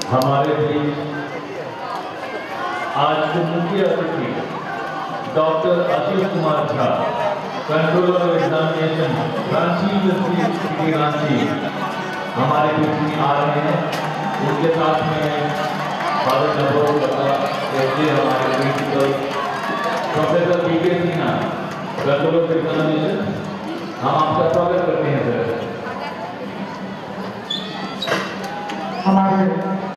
हमारे बीच आज के मुख्य अतिथि doctor Ajit Kumar Jha, controller of examination Ranchi Ranchi, हमारे बीच में आ रहे हैं। उनके साथ में फादर नंबर बता हमारे principal professor P K Sinha, controller of examination, हम आपका स्वागत करते हैं सर। हमारे